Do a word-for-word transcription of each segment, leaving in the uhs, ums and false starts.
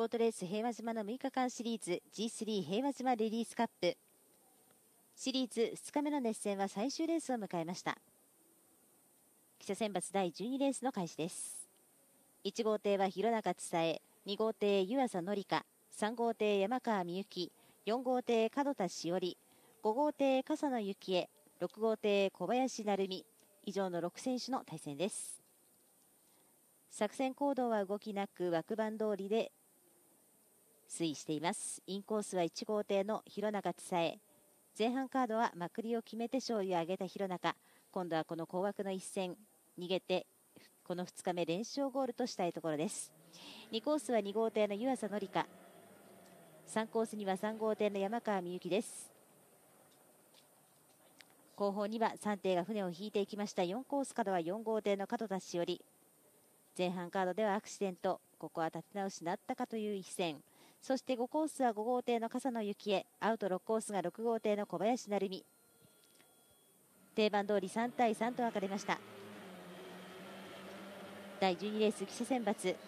ートレース平和島のむいかかんシリーズ ジースリー 平和島レディースカップシリーズふつかめの熱戦は最終レースを迎えました。記者選抜だいじゅうにレースの開始です。いち号艇は弘中千恵、に号艇湯浅紀香、さん号艇山川美幸、よん号艇門田しおり、ご号艇笠野幸恵、ろく号艇小林成美、以上のろく選手の対戦です。作戦行動は動きなく枠番通りで推移しています。インコースはいち号艇の弘中千恵、前半カードはまくりを決めて勝利を挙げた弘中、今度はこの高額の一戦逃げてこのふつかめ連勝ゴールとしたいところです。にコースはに号艇の湯浅紀香、さんコースにはさん号艇の山川美幸です。後方にはさん艇が船を引いていきました。よんコースからはよん号艇の門田しおり、前半カードではアクシデント、ここは立て直しなったかという一戦。そしてごコースはご号艇の笠野幸恵、アウトろくコースがろく号艇の小林成美、定番通りさん対さんと分かれました。だいじゅうにレース記者選抜、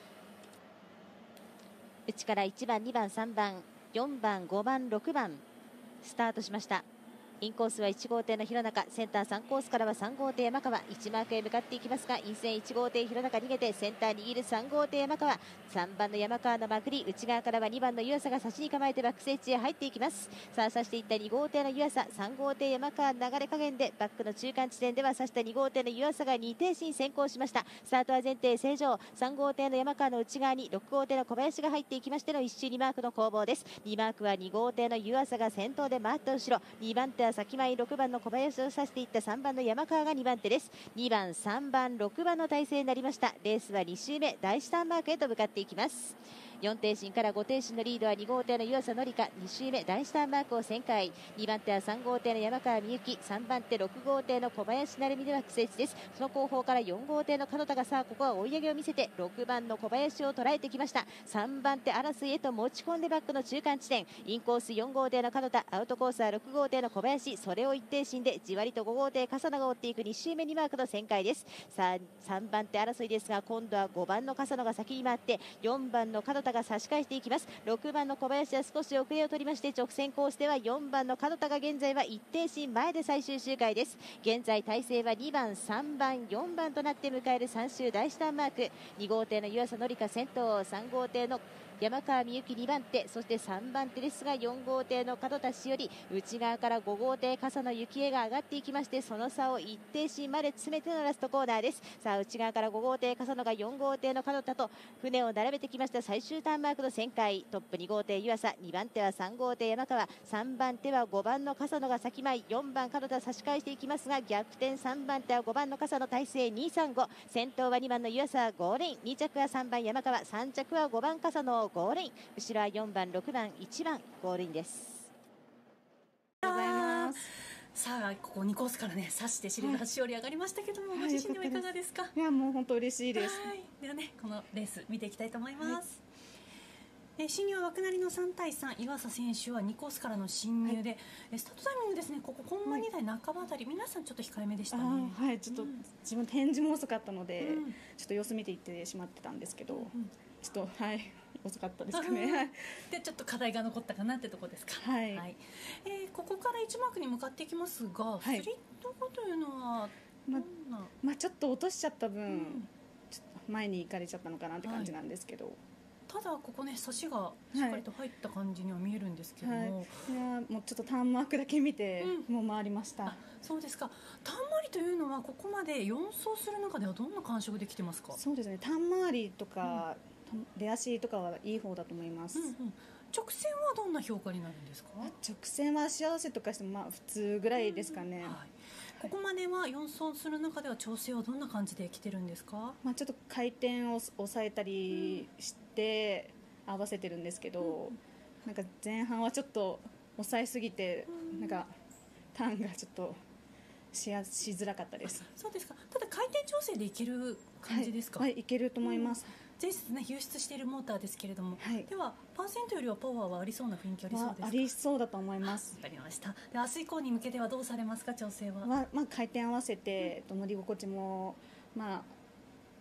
内からいちばんにばんさんばんよんばんごばんろくばんスタートしました。インコースはいち号艇の弘中、センターさんコースからはさん号艇山川、いちマークへ向かっていきますが、イン線いち号艇弘中逃げてセンター握るさん号艇山川、さんばんの山川のまくり、内側からはにばんの湯浅が差しに構えてバックスエッジへ入っていきます。さあ差していったに号艇の湯浅、さん号艇山川流れ加減でバックの中間地点では差したに号艇の湯浅がに艇進先行しました。スタートは前提正常、さん号艇の山川の内側にろく号艇の小林が入っていきましてのいち周にマークの攻防です。にマークはに号艇の湯浅が先頭で回った後ろ、にばん手は先前ろくばんの小林を指していったさんばんの山川がにばん手です。にばんさんばんろくばんの体制になりました。レースはに周目第一ターンマークへと向かっていきます。よん艇進からご艇進のリードはに号艇の湯浅紀香、に周目第一ターンマークを旋回、にばん手はさん号艇の山川美幸、さんばん手ろく号艇の小林成美では苦節です。その後方からよん号艇の門田がさあここは追い上げを見せてろくばんの小林を捉えてきました。さんばん手争いへと持ち込んでバックの中間地点、インコースよん号艇の門田、アウトコースはろく号艇の小林、それを一艇進でじわりとご号艇笠野が追っていくに周目にマークの旋回です。さあさんばん手争いですが、今度はごばんの笠野が先に回ってよんばんの門田が差し返していきます。ろくばんの小林は少し遅れを取りまして直線コースではよんばんの門田が現在は一艇進前で最終周回です。現在体制はにばんさんばんよんばんとなって迎えるさん周第一ターンマーク、に号艇の湯浅紀香先頭、さん号艇の山川美幸にばん手、そしてさんばん手ですがよん号艇の門田しおり、内側からご号艇笠野幸恵が上がっていきまして、その差を一艇進まで詰めてのラストコーナーです。さあ内側からご号艇笠野がよん号艇の門田と船を並べてきました。最終ターンマークの旋回、トップに号艇湯浅、にばん手はさん号艇山川、さんばん手はごばんの笠野が先前、よんばん門田差し返していきますが逆転、さんばん手はごばんの笠野体制にさんご、先頭はにばんの湯浅ゴールイン、に着はさんばん山川、さん着はごばん笠野ゴールイン、後ろはよんばんろくばんいちばんゴールインです。 ありがとうございます。さあここにコースからね指してシルバー勝利上がりましたけども、はい、ご自身ではいかがですか？ いやもう本当嬉しいです。 はい、ではねこのレース見ていきたいと思います。はい、え新入は枠なりのさん対さん、岩佐選手はにコースからの進入で、はい、スタートタイミングですね、ここコンマに台半ばあたり、皆さんちょっと控えめでしたね。 はい、ちょっと、うん、自分返事も遅かったので、うん、ちょっと様子見ていってしまってたんですけど、うん、ちょっとはい遅かったですかね。 でちょっと課題が残ったかなってところですか。 はい、はい、 えー、ここからいちマークに向かっていきますが、はい、スリット後というのはままあ、ちょっと落としちゃった分、うん、ちょっと前に行かれちゃったのかなって感じなんですけど、はい、 ただここね差しがしっかりと入った感じには見えるんですけども、はいはい、 いやもうちょっとターンマークだけ見て、うん、もう回りました。 そうですか。ターン回りというのはここまでよん走する中ではどんな感触できてますか？ そうですね、ターン回りとか、うん、出足とかはいい方だと思います。うんうん、 直線はどんな評価になるんですか？ 直線は足合わせとかしてもまあ普通ぐらいですかね。うん、はい、 ここまではよん走する中では調整はどんな感じで来てるんですか？ まあ、ちょっと回転を抑えたりして合わせてるんですけど、うん、なんか前半はちょっと抑えすぎて、うん、なんかターンがちょっとしやしづらかったです。 そうですか。ただ回転調整でいける感じですか？ はい、はい、いけると思います。うん、 前日ね輸出しているモーターですけれども、はい、ではパーセントよりはパワーはありそうな雰囲気ありそうですか？ ありそうだと思います。 わかりました。で明日以降に向けてはどうされますか？調整は、 まあまあ、回転合わせて、うん、乗り心地もまあ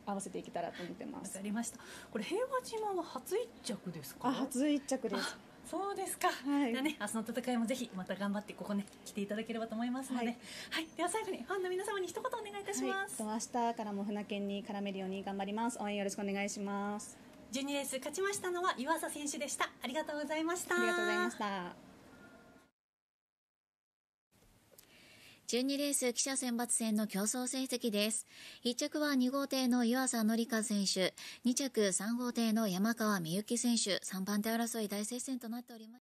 合わせていけたらと思ってまわす。 かりました。これ平和島は初一着ですか？ あ、初一着です。 そうですか。 はい。 ではね、明日の戦いもぜひまた頑張ってここね来ていただければと思いますので、ははいい、 では最後にファンの皆様に一言お願いいたします。 はい、と明日からも船券に絡めるように頑張ります。応援よろしくお願いします。 じゅうにレース勝ちましたのは湯浅選手でした。ありがとうございました。 ありがとうございました。 じゅうにレース記者選抜戦の競争成績です。いっ着はに号艇の湯浅紀香選手、に着さん号艇の山川美幸選手、さんばん手争い大接戦となっております。